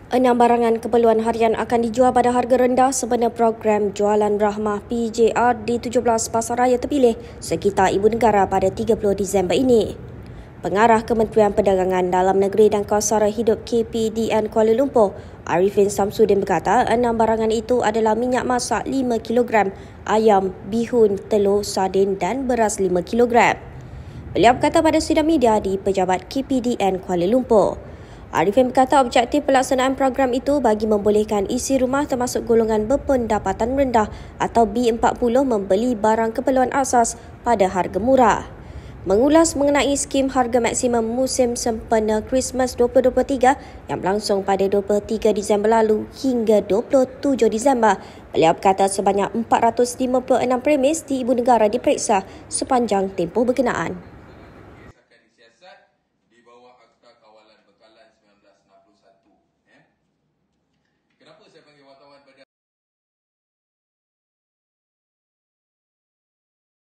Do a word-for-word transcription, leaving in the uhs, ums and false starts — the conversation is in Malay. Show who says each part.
Speaker 1: Enam barangan keperluan harian akan dijual pada harga rendah sempena program Jualan Rahmah P J R di tujuh belas pasaraya terpilih sekitar Ibu Negara pada tiga puluh Disember ini. Pengarah Kementerian Perdagangan Dalam Negeri dan Kawasan Hidup K P D N Kuala Lumpur, Arifin Samsudin berkata enam barangan itu adalah minyak masak lima kilogram, ayam, bihun, telur, sardin dan beras lima kilogram. Beliau berkata pada sidang media di Pejabat K P D N Kuala Lumpur. Arifin berkata objektif pelaksanaan program itu bagi membolehkan isi rumah termasuk golongan berpendapatan rendah atau B empat puluh membeli barang keperluan asas pada harga murah. Mengulas mengenai skim harga maksimum musim sempena Christmas dua ribu dua puluh tiga yang berlangsung pada dua puluh tiga Disember lalu hingga dua puluh tujuh Disember, beliau berkata sebanyak empat ratus lima puluh enam premis di Ibu Negara diperiksa sepanjang tempoh berkenaan.
Speaker 2: Di bawah Akta Kawalan Bekalan seribu sembilan ratus enam puluh satu. Eh? Kenapa saya panggil wartawan pada